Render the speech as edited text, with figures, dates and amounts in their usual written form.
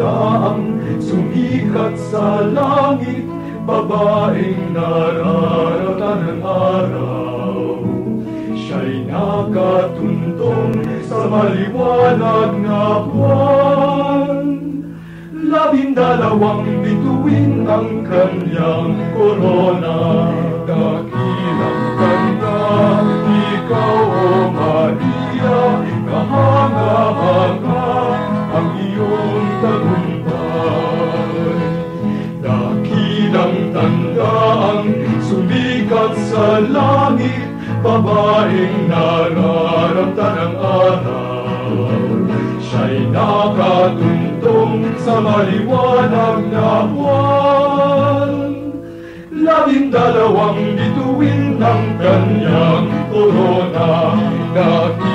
tandaang sumikat sa langit, babaeng nararatan ng araw. Siya'y nakatuntong sa maliwanag na buwan. 12 bituin ang kanyang korona. Dakilang ganda, ikaw o Maria, kahanga-hanga ang iyong tagumpay. Dakilang tandaang sumikat sa langit, babaeng nararamtan ng araw. Siya'y nakatuntong sa maliwanag na buwan. 12 bituin ng kanyang korona.